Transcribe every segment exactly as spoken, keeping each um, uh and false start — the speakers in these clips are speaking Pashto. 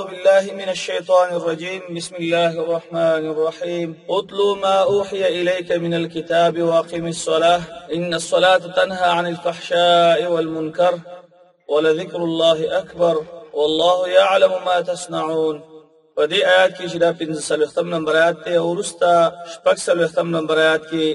بالله من الشيطان الرجيم. بسم الله الرحمن الرحيم. اتل ما أوحي إليك من الكتاب وأقم الصلاة إن الصلاة تنهى عن الفحشاء والمنكر ولذكر الله أكبر والله يعلم ما تصنعون. فدي آيات کی شدا پنځه څلوېښتم نمبر آیات ته او وروسته شپږ څلوېښتم نمبر آیات کې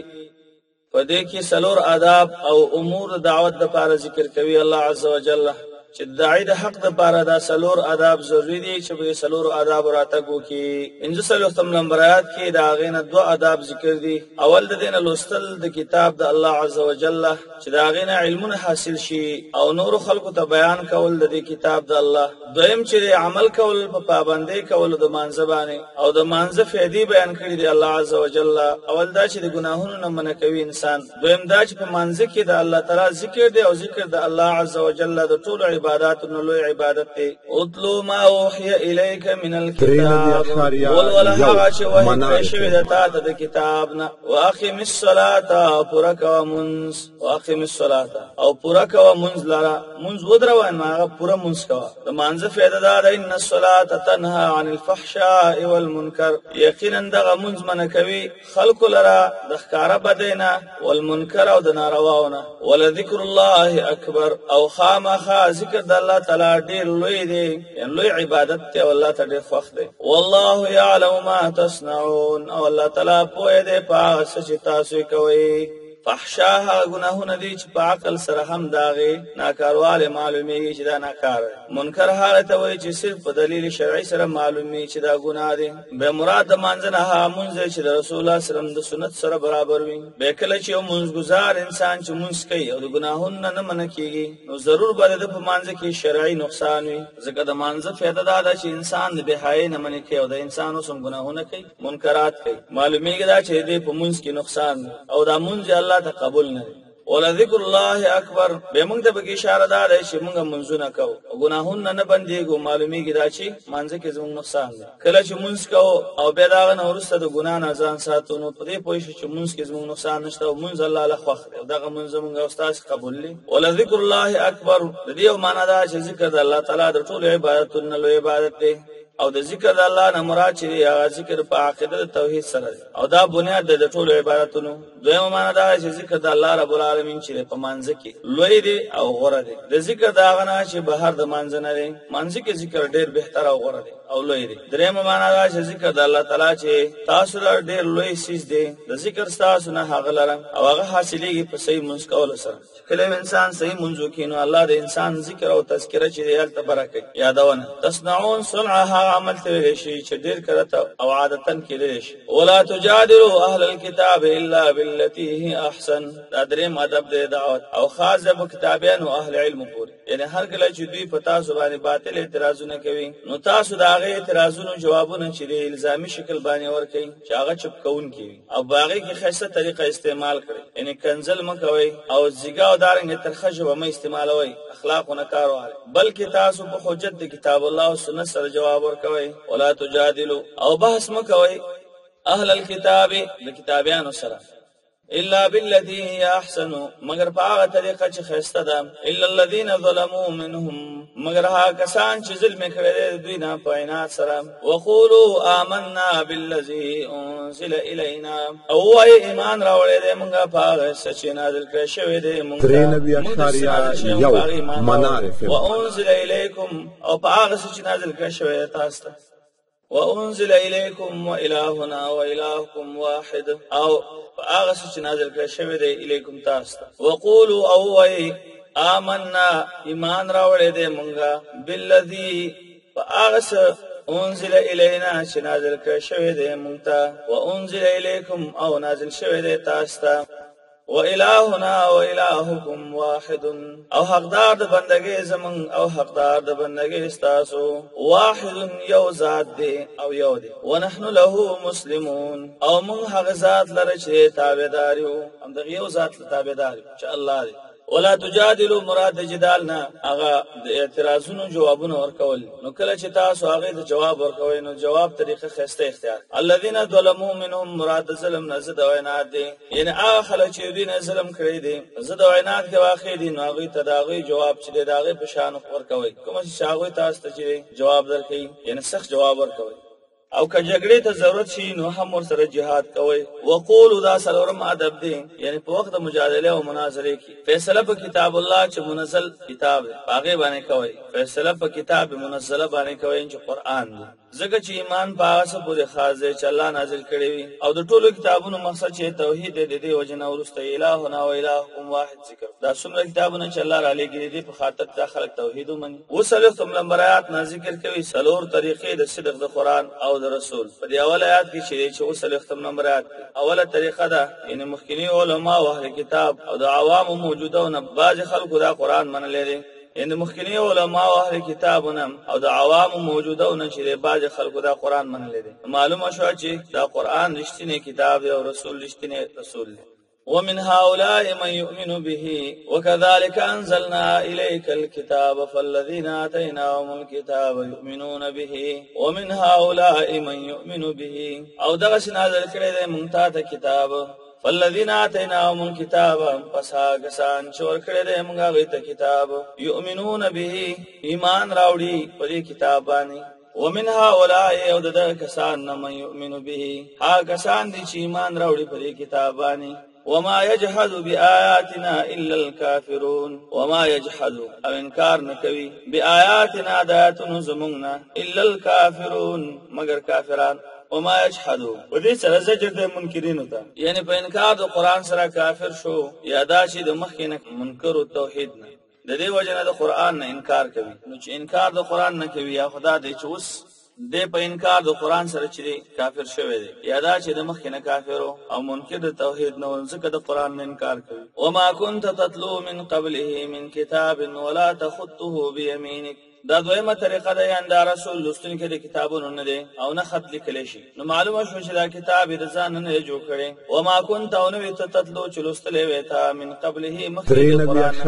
فدې کې څلور آداب او امور دعوت د پاره ذکر کوي الله عز وجل چې داعی د حق د پاره دا څلور آداب ضروری دي چې په څلور آداب راتګو کې پنځه څلوېښتم نمبر آیات کې دا غینه دوه آداب ذکر دي. اول د دین لوستل د کتاب د الله عز وجل چې دا غینه علمونه حاصل شي او نور خلقو ته بیان کول د دې کتاب د الله. دویم چې عمل کول په پابندۍ کول د مانځبانه او د مانځه فائدې بیان کړي دی الله عز وجل. اول دا چې د ګناهونو نه منع کوي انسان. دویم دا چې په مانځه کې د الله تعالی ذکر دی او ذکر د الله عز وجل د ټول عبادات نو لوی عبادت دی. اتلو ما اوحي اليك من الكتاب والولا هغه چې وحی شوی د تا د کتاب نه واقم الصلاه پورک ومنز واقم الصلاه او پورک ومنز لرا منز ودروان ما پورا منز کا د مانځه فائدہ دا ده ان الصلاه تنهى عن الفحشاء والمنكر یقینا دغه منز من کوي خلق لرا د ښکارا بدینا والمنکر او د نارواونه ولذکر الله اکبر او خامخا ذکر د الله تعالی ډیر لوی دی یعنی لوی عبادت ته الله تعالی خوښ دی. والله يعلم ما تصنعون او الله تعالی پوهه دی په هغه څه چې تاسو کوئ. فحشا گناهونه دي چې په عقل سره هم داغي ناکارواله معلومیږي چې دا ناکار. منکر هغه ته وایي چې صرف په دلیل شرعي سره معلومي چې دا ګناه دي. به مراد د مانځنه ها مونږ چې د رسول الله صلی الله علیه وسلم د سنت سره برابر وي. به کله چې مونږ گزار انسان چې مونږ کوي او د ګناهونو نه منع کیږي نو ضرور به د په مانځه کې شرعي نقصان وي. ځکه د مانځه فائدہ دا ده چې انسان د بهای نه منع کوي او د انسان اوسم ګناهونه کوي منکرات کوي. معلومیږي دا چې د په مونږ کې نقصان او دا مونږ الله ته قبول نه. ولذکر الله اکبر به موږ ته به اشاره ده چې موږ منځونه کوو او ګناهونه نه بنديږو. معلومیږي دا چې مانځه کې زموږ نقصان ده. کله چې منځ کوو او به دا نه ورسته د ګناه نه ځان ساتو نو په دې پوه شو چې منځ کې زموږ نقصان نشته او منځ الله له خوښ دی او دغه منځ موږ استاد قبول لي. ولذکر الله اکبر د دې معنا دا چې ذکر د الله تعالی د ټول عبادتونو له عبادت دی او د ذکر د الله نه مراد چې هغه ذکر په عقیده د توحید سره او دا بنیاد د ټول عبادتونو. دویمه معنا دا چې ذکر د الله رب العالمین چې په مانځه کې لوی دی او غوره دی. د ذکر دا غنا چې بهر د مانځه نه دی مانځه کې ذکر ډیر بهتر او غوره دی او لوی دی. دریمه معنا دا چې ذکر د الله تعالی چې تاسو لپاره ډیر لوی سیس دی. د ذکر تاسو نه هغه لره او هغه حاصلېږي په صحیح منځ کول سره. کله انسان صحیح منځ وکینو الله د انسان ذکر او تذکرہ چې دی هلته برکت یادونه. تصنعون صنعها عمل ته شي چې ډیر کړه او عادتن کېدل شي. ولا تجادلوا اهل الكتاب الا بالتي هي احسن. دا دریم ادب د دعوت او خاص د کتابیان او اهل علم پورې. یعنی هر کله چې دوی په تاسو باندې باطل اعتراضونه کوي نو تاسو دا غي اعتراضونو جوابونه چې د الزامي شکل باندې ورکړي چې هغه چپ کون کوي او باغی کې خاصه طریقه استعمال کړي. یعنی کنزل مکوي او زیګا او دارنګ ترخه به مې استعمالوي اخلاقونه کاروي بلکې تاسو په حجت د کتاب الله او سنت سره جواب ورکوي. ولا تجادلوا او بحث مکوي اهل الكتاب د کتابیانو سره الا بالذي هي احسن مگر په هغه طریقه چې خسته ده. الا الذين ظلموا منهم مگر هغه کسان چې ظلم کړي دوی نه پاینات سره. وقولوا آمنا بالذي انزل الينا او اي ایمان راوړې دې موږ په هغه چې نازل کړی شوی دی موږ یو منارف وانزل اليكم او په هغه چې نازل کړی شوی تاسو ته. وانزل اليكم والهنا والهكم واحد او هغه چې نازل کړی شوی دی الیکم تاسو. وقولوا او وای آمنا ایمان راوړې دې مونږه بالذي هغه انزل الینا چې نازل کړی شوی دی مونږ ته. وانزل الیکم او نازل شوی دی تاسو ته. وإلهنا وإلهكم واحد او حقدار د بندګۍ زمون او حقدار د بندګۍ تاسو. واحد یو ذات دی او یو دی. ونحن له مسلمون او موږ هغه ذات لره چې تابعدار یو هم د یو ذات تابعدار چې الله دی. ولا تجادلوا مراد جدالنا هغه د اعتراضونو جوابونه ورکول. نو کله چې تاسو هغه ته جواب ورکوي نو جواب طریقه خسته اختیار. الذين ظلموا منهم مراد ظلم نه زد وینات دي، یعنی هغه خلک چې دوی نه ظلم کړی دي زد وینات کې واقع دي، نو هغه ته داغي جواب چې داغي په شان ورکوي. کوم چې هغه تاسو ته چې جواب درکړي یعنی سخت جواب ورکوي. او که جګړې ته ضرورت شي نو هم ور سره جهاد کوي. وقولوا دا سلورم ادب دی، یعنی په وخت مجادله او مناظره کې فیصله په کتاب الله چې منزل کتاب دی هغه باندې کوي. فیصله په کتاب منزله باندې کوي چې قران دی، ځکه چې ایمان په هغه څه پورې خاص دی چې الله نازل کړی وي. او د ټولو کتابونو مقصد چې توحید دی، د دې وجنه ورسته الهنا و الهکم واحد ذکر. دا څومره کتابونه چې الله را لګړي دي په خاطر د خلک توحید ومني. وسلوختم نمبر آیات نه ذکر کوي سلور طریقې د صدق د قران او د رسول. په دې اول آیات کې چې چې وسلوختم نمبر آیات اوله طریقه ده، یعنی مخکینی علما او اهل کتاب او د عوام موجوده او نه بعض خلکو دا قران منلې دي، یعنی مخکینی علما او اهل کتابونه او د عوام موجوده او نه چې بعض خلکو دا قران منلې دي. معلومه شو چې دا قران رښتینی کتاب دی او رسول رښتینی رسول دی. ومن هؤلاء من يؤمن به وكذلك أنزلنا إليك الكتاب فالذين آتيناهم الكتاب يؤمنون به ومن هؤلاء من يؤمن به. او دغس نازل کړی دی مونږ ته کتاب فالذين آتيناهم الكتاب پس هغه کسان چې ورکړی دی مونږ هغه ته کتاب يؤمنون به ایمان راوړي په دې کتاب باندې. ومن هؤلاء او دغه کسان من يؤمن به هغه کسان دي چې ایمان راوړي په دې کتاب باندې. وما يجحد بآياتنا إلا الكافرون وما يجحد او انکار نکوي بآياتنا دایاتنا زموننا إلا الكافرون مگر کافران. وما يجحد ودې سره زجر د منکرینو ته، یعنی په انکار د قران سره کافر شو یا دا چې د مخکینه منکر او توحید نه د دې وجنه د قران نه انکار کوي. نو چې انکار د قران نه کوي یا خدا دې چې اوس د په انکار د قران سره چې کافر شوی دی یا دا چې د مخکنه کافر او منکر د توحید نو ځکه د قران نه انکار کوي. وما كنت تتلو من قبله من كتاب ولا تخطه بيمينك. دا دویمه طریقه ده، یان دا رسول لستون کې د کتابونو نه دی او نه خط لیکل شي. نو معلومه شو چې دا کتاب د ځان نه جوړ کړي. وما كنت او نو تتلو چې لستلې وتا من قبله مخکې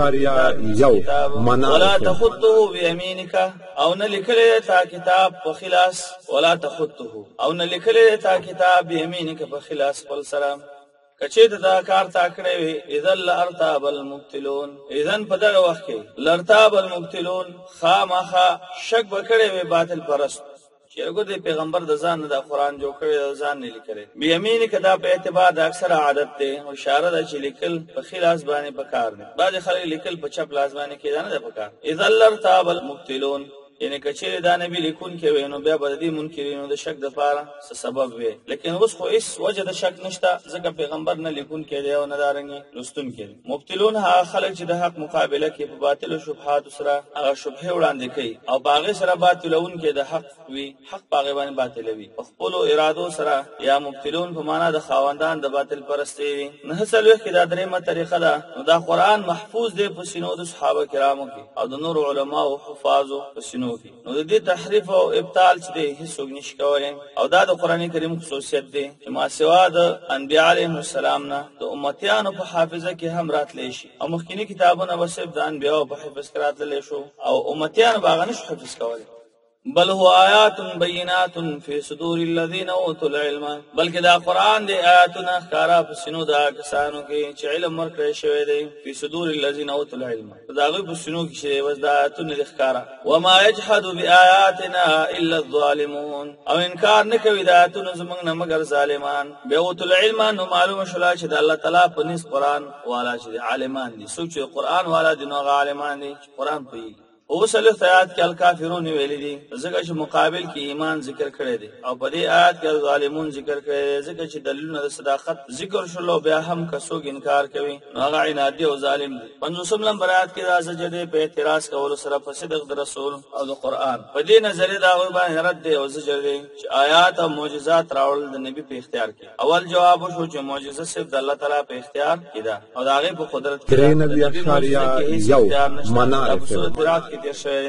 قران ولا تخطه بيمينك او نه لیکل تا کتاب په خلاص ولا تخطه او نه لیکل تا کتاب بيمينك په خلاص خپل سلام. کچې دا کار تا کړی وي اذا لارتاب المبتلون، اذن په دغه وخت کې لارتاب المبتلون خامخا شک وکړي وي باطل پرست چې هغه د پیغمبر د ځان د قران جوړ کړی د ځان نه لیکل. بیمین کدا په اعتبار د اکثر عادت ته او اشاره ده چې لیکل په خلاص باندې پکار دي. بعض خلک لیکل په چپ لاس باندې کې نه ده پکار. اذا لارتاب المبتلون یعنی کچې دا نبی لیکون کې وینو بیا به دې منکرینو د شک د پاره څه سبب وي، لیکن اوس خو هیڅ وجه د شک نشته ځکه پیغمبر نه لیکون کې دی او نه دارنګي لستون کې. مبتلون ها خلک چې د حق مقابله کې په باطل او شبهات سره هغه شبهه وړاندې کوي او باغې سره باطلون کې د حق وي حق باغې باندې باطل وي خپل ارادو سره. یا مبتلون په معنا د خاوندان د باطل پرستی وي. نه سلوخ کې دا درېمه طریقه ده. نو دا قران محفوظ دی په سینو د صحابه کرامو کې او د نور علما او حفاظو په سینو. نو د دې تحریف او ابطال چې هیڅ نشي کولای او دا د قران کریم خصوصیت دی چې ما سوا د انبیاء علیهم السلام نه د امتیانو په حافظه کې هم راتلی شي او مخکینی کتابونه وسب د انبیاء په حفظ کې راتلی شو او امتیان باغ نشو حفظ کولای. بل هو آیات بینات فی صدور الذین اوتوا العلم، بلکې دا قران دی آیاتونه ښکارا په سینو دا کسانو کې چې علم ورکړی شوی دی. فی صدور الذین اوتوا العلم دا غو په سینو کې شوی وز دا آیاتونه د ښکارا. وما یجحد بآیاتنا الا الظالمون او انکار نه کوي دا آیاتونه زمونږ نه مگر ظالمان. به اوتوا العلم نو معلومه شولا چې د الله تعالی په نس قران والا چې عالمان دي، څوک چې قران والا دي نو عالمان دي قران په اوس له آیات کې الکافرون ویل دي ځکه چې مقابل کې ایمان ذکر کړی دی او په دې آیات کې ظالمون ذکر کړی دی ځکه چې دلیلونه د صداقت ذکر شلو بیا هم کڅوګ انکار کوي نو هغه عنادي او ظالم دي. پنځوسم نمبر آیات کې دا زجر په اعتراض کول سره په صدق د رسول او د قران په دې نظر دا غو باندې رد دی او زجر دی چې آیات او معجزات راول د نبی په اختیار کې. اول جواب شو چې معجزه صرف د الله تعالی په اختیار کې ده او دا هغه په قدرت کې نبی اشعریه یو منار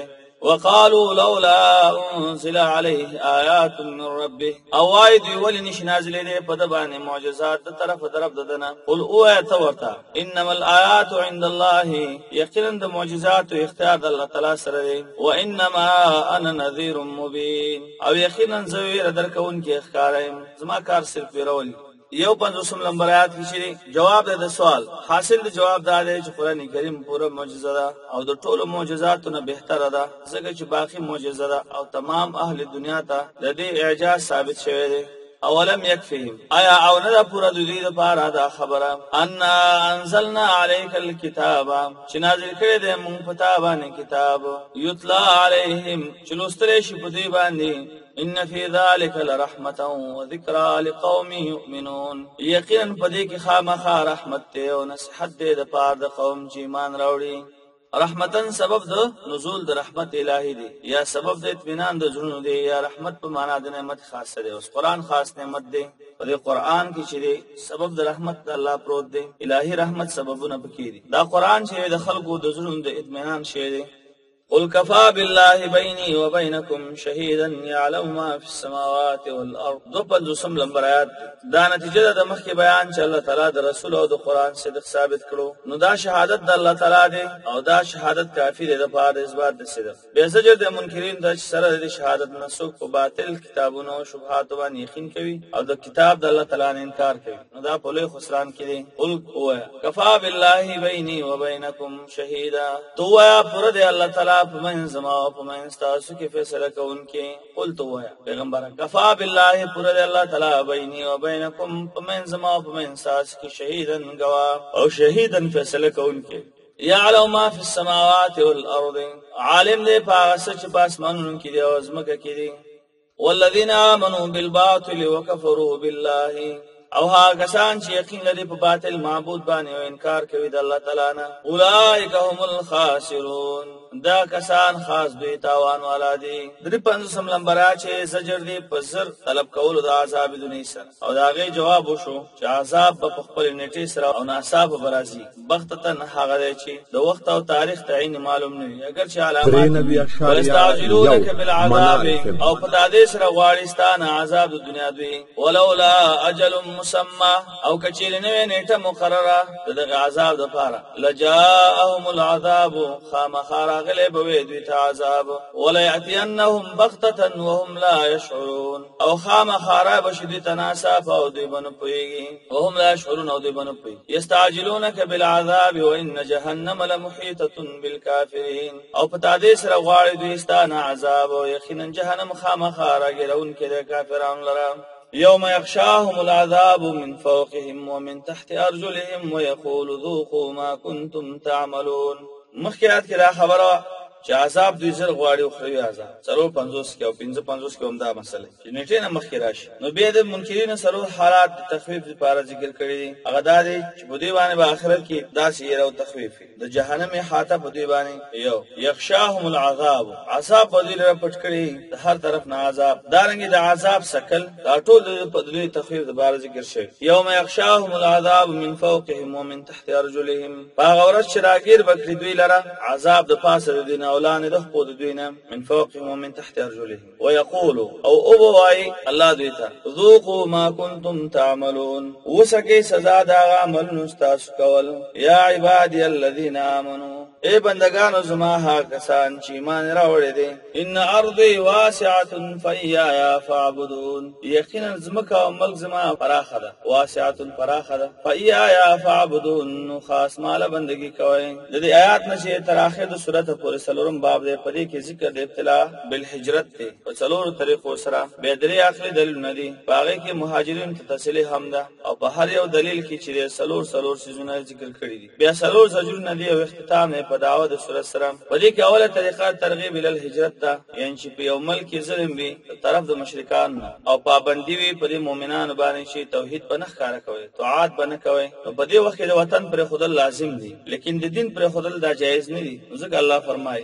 وقالوا لولا انزل عليه آیات من ربه او وای دی ولی نش نازلې دي په د باندې معجزات د طرف د رب ددنه قل او ایت ورتا انما الآیات عند الله یقینا د معجزات او اختیار د الله تعالی سره دی وانما انا نذیر مبین او یقینا زویر درکون کې ښکارم زما کار صرف ویرول یو پنځوسم نمبر آیات کې جواب د سوال حاصل د جواب دا دی چې قرآن کریم پوره معجزه ده او د ټولو معجزاتو نه بهتره ده ځکه چې باقی معجزه ده او تمام اهل دنیا ته د دې اعجاز ثابت شوی دی اولم یکفیهم آیا او نه پورا د دې لپاره دا خبره ان انزلنا عليك الكتاب چې نازل کړی دی موږ په تا باندې کتاب یتلا علیهم چې لوستل شي په دې باندې ان فی ذلک لرحمتا وذکرى لقوم یؤمنون یقینا په دې کې خامخا رحمت ته او نصیحت دې د پاره د قوم چې ایمان راوړي رحمتن سبب د نزول د رحمت الهی دی یا سبب د اطمینان د زړونو دی یا رحمت په معنا د نعمت خاصه دی اوس قرآن خاص نعمت دی په دې قرآن کې چې دی سبب د رحمت د الله پروت دی الهی رحمت سببونه پکې دي دا قرآن چې د خلقو د زړونو د اطمینان شی دی قل كفى بالله بيني وبينكم شهيدا يعلم ما في السماوات والارض دو پنځوسم نمبر آیات دا نتیجه د مخکې بیان چې الله تعالی د رسول او د قرآن صدق ثابت کړو نو دا شهادت د الله تعالی دی او دا شهادت کافی دی د پاره اثبات د صدق به زجر د منکرین د سره د شهادت منسوخ په باطل کتابونو او شبهات باندې یقین کوي او د کتاب د الله تعالی نه انکار کوي نو دا په لوی خسران کې دی قل هو كفى بالله بيني وبينكم شهيدا تو یا پر د الله تعالی په من زما او په من تاسو کې فیصله کوونکې قل تو یا پیغمبر کفا بالله پر د الله تعالی بیني او بینکم په من زما او په من تاسو کې شهیدن گواه او شهیدن فیصله کوونکې یعلم ما فی السماوات والارض عالم دې په هغه چې په اسمانونو کې دی او زمکه کې دی والذین آمنوا بالباطل وكفروا بالله او ها کسان چې یقین لري په باطل معبود باندې او انکار کوي د الله تعالی نه اولئک هم الخاسرون دا کسان خاص دوی تاوان والا دي درې پنځوسم نمبر چې زجر دی په زر طلب کول د عذاب دنیا سره او دا غي جواب وشو چې عذاب په خپل نیټه سره او ناصاب برازي بختتن هغه دی چې د وخت او تاریخ تعین معلوم نه وي اگر چې علامات واستعجلونک بالعذاب او په دې سره غواړستان عذاب د دنیا دوی ولولا اجل مسمى او کچیر نه نیټه مقرره دغه عذاب د پاره لجاءهم العذاب خامخارا غلب ويدوي تعذاب ولا يأتينهم بغتة وهم لا يشعرون او خامخارا بشدي تناسف او دوی بنو پويږي وهم لا يشعرون او دوی بنو پوي يستعجلونك بالعذاب وان جهنم لمحيطة بالكافرين او پتا دې سره غواړي دوی ستانه عذاب او یقینا جهنم خامخارا ګرون کې د کافرانو لره يوم يغشاهم العذاب من فوقهم ومن تحت أرجلهم ويقول ذوقوا ما كنتم تعملون مخکیات کې دا خبره چې عذاب دوی زر غواړي او خو عذاب څلور پنځوس کې او پنځه پنځوس کې هم دا مسله چې نیټه نه مخکې راشي نو به د منکرین سره حالات د تخفیف لپاره ذکر کړی دي هغه دا دی چې په دې باندې په آخرت کې دا سیر او تخفیف د جهنم حاته په دې باندې یو یخشاهم العذاب عذاب په دې لپاره پټ کړی د هر طرف نه عذاب دارنګي د عذاب شکل دا ټول په دې تخفیف لپاره ذکر شوی یوم یخشاهم العذاب من فوقهم ومن تحت ارجلهم هغه ورځ چې راګیر بکړي دوی لره عذاب د پاسه د اولان ده خود دوینا من فوقهم ومن تحت ارجلهم ويقولوا او ابواي الله دویتا ذوقوا ما كنتم تعملون وسکه سزا دا عمل نستاس کول یا عبادی الذين امنوا اے بندگانو زما ها کسان چې ایمان راوړي دي ان ارضي واسعه فيا فاعبدون یقینا زمکه او ملک زما فراخه ده واسعه فراخه ده فيا فاعبدون خاص مال بندگی کوي د دې آیات نشه تر اخر د سورته پورې سلورم باب دې پدې کې ذکر د ابتلا بالهجرت ته په څلور طریقو سره به درې اخلي دلیل ندي باغې کې مهاجرین ته تسلی هم ده او په هر یو دلیل کې چې سلور سلور سيزونه ذکر کړی دي بیا سلور سجور ندي او اختتام په دعوت د سورۃ سره په دې کې اوله طریقه ترغیب ال الهجرت ده یعنی چې په یو ملک ظلم وي طرف د مشرکان او پابندي وي په مؤمنانو باندې چې توحید په نخ کار کوي طاعت بنه کوي په دې وخت کې د وطن پر خود لازم دي لیکن د دین پر خود دا جایز نه دي ځکه الله فرمایي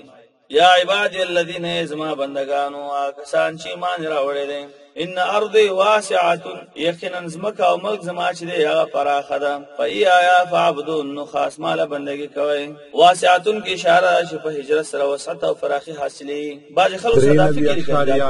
یا عبادی الذین زما بندگانو آکسان چې ایمان راوړی دي ان ارضی واسعه یقینا زمکه او ملک زما چې دی هغه پراخه ده فایا فعبدون نو خاص مال بندگی کوي واسعتون کی اشاره چې په هجرت سره وسعت او فراخي حاصلي باج خلک صدا فکر کوي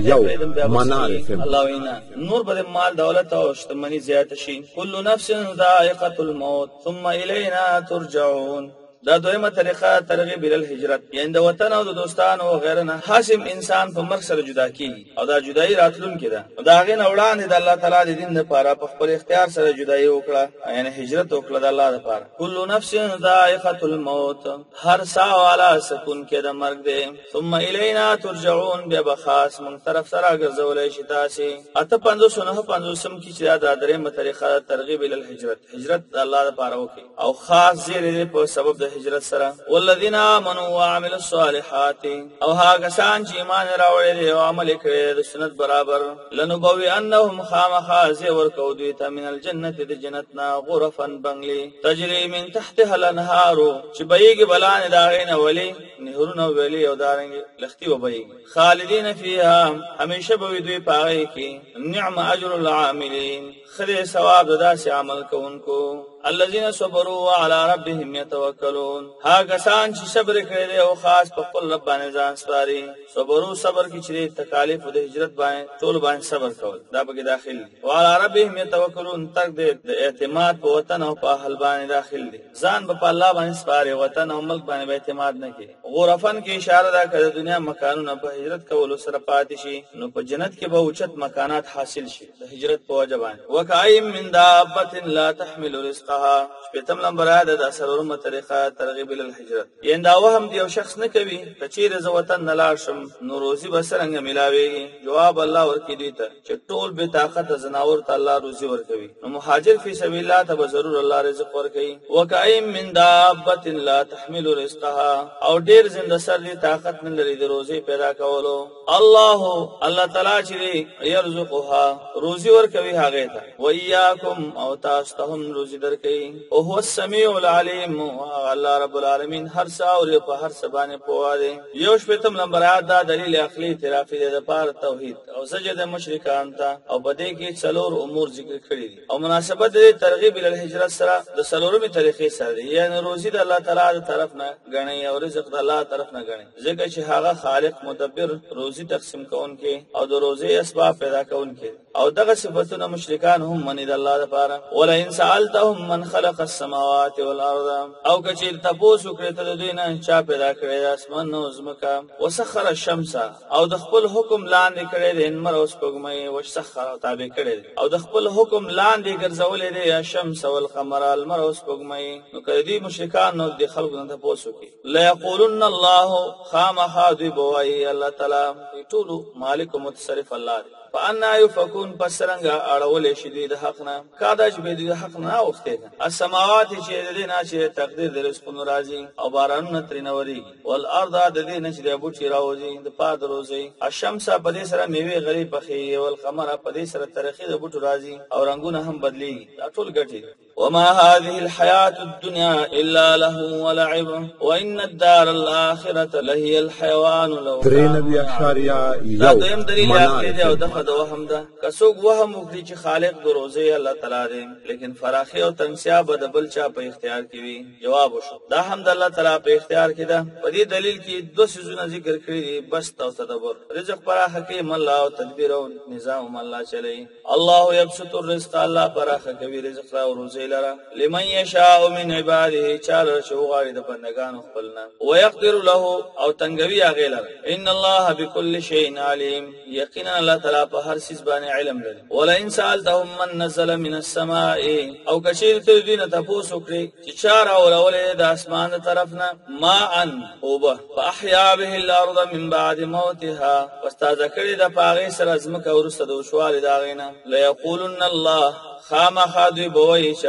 الله وینا نور بده مال دولت او شتمنی زیات شي کل نفس ذائقه الموت ثم الینا ترجعون دا دویمه طریقه ترغیب ال الهجرت یعنی د وطن او د دوستانو او غیرنا حاسم انسان په مرګ سره جدا کی او دا جدای راتلون کړه دا غین وړاندې د الله تعالی د دین لپاره په خپل اختیار سره جدای وکړه یعنی هجرت وکړه د الله لپاره کل نفس ذائقه الموت هر سا والا سکون کې د مرګ دی ثم الینا ترجعون بیا بخاص من طرف سره ګرځولې شي تاسو اته پنځوس نه پنځوسم کې چې دا درېمه طریقه ترغیب ال الهجرت هجرت د الله لپاره وکړي او خاص زیری په سبب د هجرت سره والذین آمنوا وعملوا الصالحات او هغه کسان چې ایمان راوړي دي او عمل کړي د سنت برابر لنبوي انهم خامخاز ورکو دوی ته من الجنه د جنتنا غرفا بنگلي تجري من تحتها الانهار چې بيګي بلان داغینه ولی نهرونه ولی او دارنګ لختي وبيګي خالدین فيها همیشه به دوی پاره کې نعم اجر العاملین خیر ثواب داسې عمل کوونکو الذين صبروا على ربهم يتوكلون ها کسان چې صبر کړي او خاص په خپل رب باندې ځان سپاري صبرو صبر کې چې تکالیف د هجرت باندې ټول باندې صبر کول دا به داخل دي او على ربهم يتوكلون تک د اعتماد په وطن او په اهل باندې داخل دي ځان په الله باندې سپاري وطن او ملک باندې اعتماد نه کوي غرفن کې اشاره ده کړه دنیا مکانونه په هجرت کول سره پاتې شي نو په جنت کې به اوچت مکانات حاصل شي د هجرت په وجه باندې وکایم من دابه لا تحمل رزق شپیتم نمبر آده دا سرورم طریقه ترغیب الالحجرت یعنی دا وهم دیو شخص نکوی کچیر زوطن نلاشم نو روزی بسرنگ ملاویگی جواب اللہ ورکی دیتا چه طول بی طاقت زناور تا اللہ روزی ورکوی نو محاجر فی سبیل اللہ تا بضرور اللہ رزق ورکی وکائم من دابت لا تحمل رزقها او دیر زند سر دی طاقت نلری دی روزی پیدا کولو اللہ اللہ تعالی چری یرزقها روزی ورکوی حاغیتا ویاکم او تاستهم روزی در کئی او هو السمیع العلیم الله رب العالمین هر څه او په هر څه باندې پوهه دی یو شپږم نمبر آیات دا دلیل عقلی اعترافي دی د پاره توحید او سجده مشرکان ته او بده کې څلور امور ذکر کړی دي او مناسبت د ترغیب ال الهجرت سره د څلورمې طریقې سره یعنی روزي د الله تعالی طرف نه غنی او رزق د الله طرف نه غنی ځکه چې هغه خالق مدبر روزي تقسیم کوونکې او د روزي اسباب پیدا کوونکې او دغه صفاتونه مشرکان هم منی د الله لپاره ولا ان سالتهم من خلق السماوات والارض او کچیر تاسو کړه ته دوی نه چا پیدا کړی د اسمان او زمکا وسخر الشمس او د خپل حکم لاندې کړی د انمر اوس پګمې وسخر او تابع کړی او د خپل حکم لاندې ګرځولې د الشمس والقمر المر اوس پګمې نو کدی مشرکان نو د خلق نه تاسو کې لا یقولن الله خامخ دوی بوای الله تعالی ټول مالک متصرف الله فانا يفكون پسرنګ اړول شي د حق نه کاداج به د حق نه اوخته السماوات چې د دې نه چې تقدیر د رزقونو راځي او بارانونه ترنوري والارض د دې نه چې د بوټي راوځي د پاد روزي الشمس په دې سره میوه غری پخې او القمر په دې سره ترخی د بوټو راځي او رنگونه هم بدلي ټول ګټي وما هذه الحياة الدنيا إلا له ولعب وإن الدار الآخرة لهي الحيوان لو ترين بأشاريا يو دویم دلیل آخری دی او دفع دو وهم دا کسوک وهم وکړي چې خالق دو روزه الله تعالی دی لیکن فراخی او تنگسیا به د بل چا په اختیار کې وي جواب وشو دا هم د الله تعالی په اختیار کې ده په دې دلیل کې دو سيزونه ذکر کړی دي بس او تدبر رزق پر حکیم الله او تدبیر او نظام الله چلی الله يبسط الرزق الله پر کوي رزق او روزه لرا لمن يشاء من عباده چاله شو غاری د بندگانو خپلنا ويقدر له او تنگوي هغه لرا ان الله بكل شيء عليم یقینا الله تعالی په هر څه باندې علم لري ولا ان سالتهم من نزل من السماء او کشیر ته دینه تاسو کړی چې چار اولولې د اسمان طرفنا ما ان اوبه فاحيا به الارض من بعد موتها واستاذ کړی د پاغه سره ازمکه ورسته د شوال داغینا لا یقولن الله خامخ دوی بوئی چې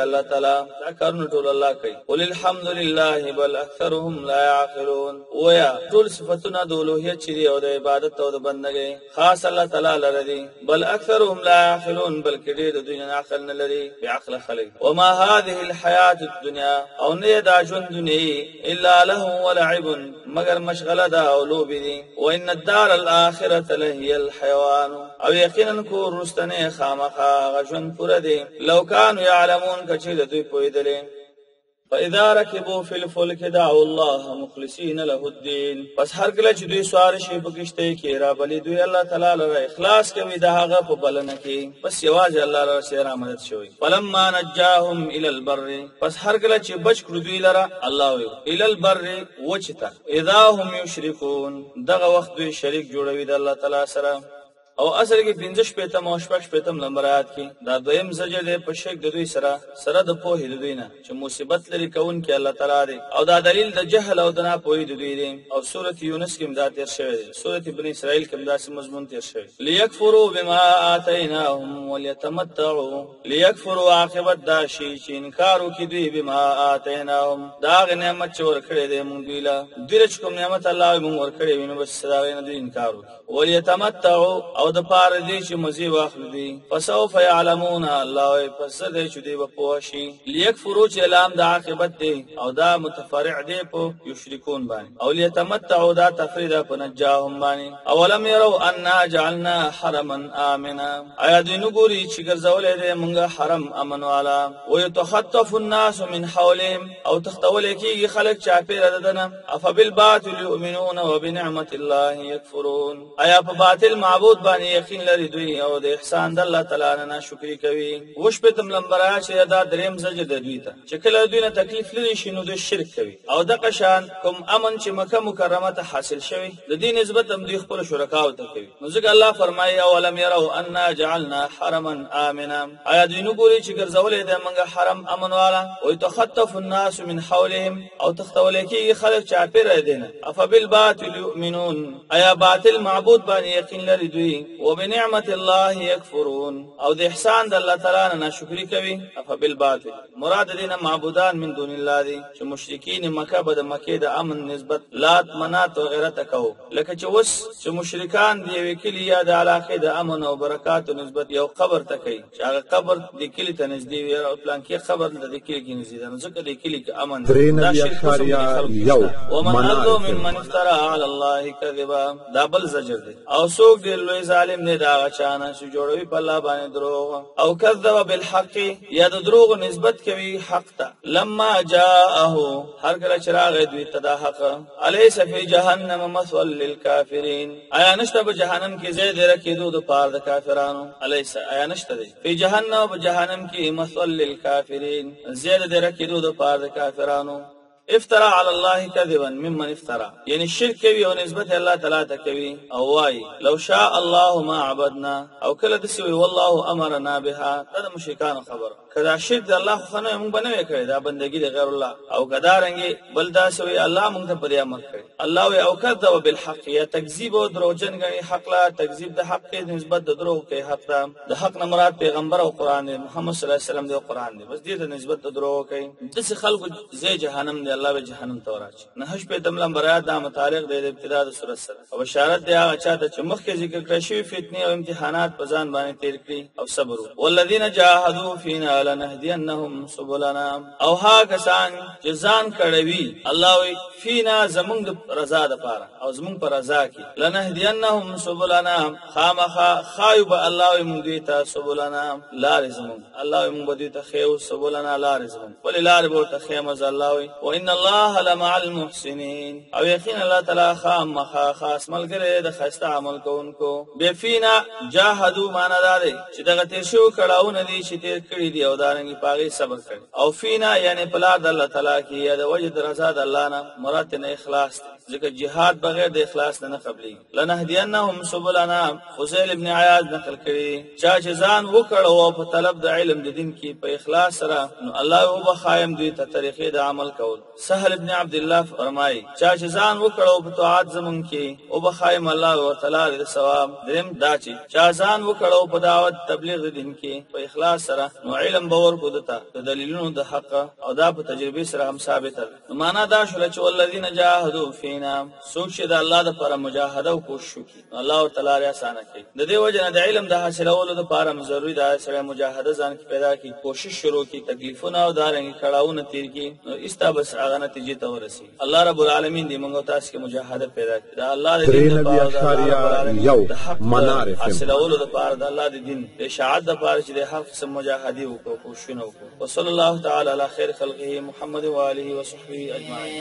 الله تعالی دا کارونه ټول الله کوي. قل الحمد لله بل اکثرهم لا يعقلون. ويا ټول صفاتونه د اولوهیت چې دی او د عبادت او د بندګۍ خاص الله تعالی لره دي. بل اکثرهم لا يعقلون بلکې ډېر د دوی نه عقل نه لري بعقل خلق. وما هذه الحیات الدنیا او نه دا ژوند دنیا الا له ولعب مگر مشغله دا او لوب دي. وان الدار الاخره لهي الحيوان او یقینا کو رستنه خامخا غژن پوره دي. لو كانوا يعلمون کچې د دوی پوهېدلې. فاذا ركبوا في الفلك دعوا الله مخلصين له الدين. پس هر کله چې دوی سوار شي په کشته کې را بلی دوی الله تعالی لپاره اخلاص کوي د هغه په بلنه کې بس یوازې الله لپاره سره مدد شوی. فلما نجاهم الى البر پس هر کله چې بچ کړو دوی لپاره الله وي الى البر وچتا اذا هم يشركون دغه وخت دوی شریک جوړوي د الله تعالی سره. او اصل کې پنځه شپېتم او شپږ شپېتم نمبرات کې دا دویم زجر دی په شک د دوی سره سره د پوهې د دوی نه چې مصیبت لري کون کې الله تعالی دی او دا دلیل د جهل او د ناپوهۍ د دوی دی. او سورۃ یونس کې دا تیر شوی دی. سورۃ بنی اسرائیل کې دا مضمون تیر شوی. لیکفروا بما آتیناهم وليتمتعوا. لیکفروا عاقبت دا شی چې انکار وکړي دوی بما آتیناهم دا نعمت چې ورکړي دی مونږ دوی له دوی چې کوم نعمت الله مونږ ورکړي ویني بس دا نه دوی انکار وکړي. وليتمتعوا او د پاره دي چې مزي واخلو دي. فسوف يعلمون الله پس دې چې دی په پوښي. لیکفروا چې اعلان د عاقبت دی او دا متفرع دی په یشرکون باندې. او لیتمتعوا دا تفرید په نجاهم باندې. اولم يروا ان جعلنا حرما امنا. آیا دې نو ګوري چې ګرځولې دې مونږه حرم امن والا. ويتخطف الناس من حولهم او تختول کیږي خلک چاپیره ددنه. افبالباطل يؤمنون وبنعمت الله يكفرون. آیا په باطل معبود باندې یقین لري دوی او د احسان د الله تعالی نه شکر کوي. وش په تم لمبرا چې دا دریم زجر د دوی ته چې کله دوی نه تکلیف لري شنو د شرک کوي. او د قشان کوم امن چې مکه مکرمه ته حاصل شوی د دې نسبت هم دوی خپل شرکاو ته کوي. نو ځکه الله فرمایي اولم يروا ان جعلنا حرما امنا. آیا دوی نو ګوري چې ګرځولې د منګه حرم امن والا. او تخطف الناس من حولهم او تختول کی خلک چاپیره دینه. افبالباطل يؤمنون. آیا باطل معبود باندې یقین لري دوی وبنعمت الله يكفرون او د احسان د الله تعالی نه شکر کوي. افبالباطل مراد دینه معبودان من دون الله دي چې مشرکین مکه به د مکه د امن نسبت لات منات او غیره تکو. لکه چې وس چې مشرکان دی وکیل یا د علاقه د امن او برکات نسبت یو قبر تکي چې هغه قبر د کلی ته نږدې وي او پلان کې خبر د کلی کې نږدې ده. نو ځکه د کلی کې امن دا شرک یو ومن اظلم ممن افترى على الله كذبا. دا بل زجر دی. او څوک دی لوی ظالم نه دا چانه چې جوړوي په الله باندې دروغ او کذب بالحق یا د دروغ نسبت کوي حق ته. لما جاءه هر کله چې راغی دوی ته دا حق. الیس فی جهنم مثوى للکافرین. آیا نشته په جهنم کې ځای دی رکیدو د پاره د کافرانو. الیس آیا نشته دی فی جهنم په جهنم کې مثوى للکافرین ځای دی رکیدو د پاره د کافرانو. افترى على الله كذبا ممن افترى یعنی شرک کوي او نسبت الله تعالی ته کوي او وای لو شاء الله ما عبدنا او کله د سوی والله امرنا بها. دا مشرکان خبر کدا شرک د الله خو نه موږ بنوي کړی دا بندګی د غیر الله او کدا رنګي بل دا سوی الله موږ ته پریا امر کړی. الله وی او کذب بالحق یا تکذیب او دروغجن غني حق لا تکذیب د حق نسبت د دروغ کې حق ته. د حق نه مراد پیغمبر او قران محمد صلی الله علیه وسلم د قران دی بس دې ته نسبت د دروغ کوي. د څه خلکو زې جهنم الله به جهنم ته ورچ. نه هش په دملم برات دا متعلق دی د ابتدا د سورۃ سره او بشارت دی هغه چاته چې مخکې ذکر کړی شوی فتنې او امتحانات په ځان باندې تیر کړی او صبر. والذین جاهدوا فینا لنهدینهم سبلنا. او ها کسان چې ځان کړوي الله وی فینا زمونږ د رضا د پاره او زمونږ پر رضا کې لنهدینهم سبلنا خامخا خایب الله وی مونږ دې ته سبلنا لار زمونږ الله وی مونږ دې ته خیو سبلنا لار زمونږ ولې لار به ته خیمه الله وی وان الله لمع المحسنين. او یقین الله تعالی خامخا خاص ملګری د خسته عمل کوونکو. بفینا جاهدوا معنا دا دی چې دغه تیر شو کړهونه دي چې تیر کړی دی او دارنګي پاغي صبر کړي. او فینا یعنی په لار د الله تعالی کې یا د وجه د رضا د الله نه مراد نه اخلاص دی. ځکه جهاد بغیر د اخلاص نه قبلي. لنهدینهم سبلنا فضیل ابن عیاض نقل کړي چا چې ځان وکړو په طلب د علم د دین کې په اخلاص سره نو الله وبخایم دوی ته طریقې د عمل کول. سهل ابن عبد الله فرمایي چا چې ځان وکړو په طاعت زمون کې وبخایم الله ورتعالی د ثواب. دریم دا چې چا ځان وکړو په دعوت تبلیغ د دین کې په اخلاص سره نو علم باور کو دته د دلیلونو د حق او دا په تجربه سره هم ثابت ده. نو معنا دا شول چې ولذین جاهدوا فینا سوچ چې د الله د پر مجاهده او کوشش وکړي الله تعالی آسان کړي. د دې وجه نه د علم د حاصلولو لپاره ضروری ده چې مجاهده ځان کې پیدا کړي، کوشش شروع کړي، تکلیفونه او دارنګ کړهونه تیر کړي نو استا بس هغه نتیجې ته ورسي. الله رب العالمین دې موږ تاسو کې مجاهده پیدا کړي. دا الله دې یو منار حاصلولو لپاره د الله د دین د اشاعت لپاره چې د حق سم مجاهدي وکړو کوشش وکړو. وصلی الله تعالی علی خیر خلقه محمد و آله و صحبه اجمعین.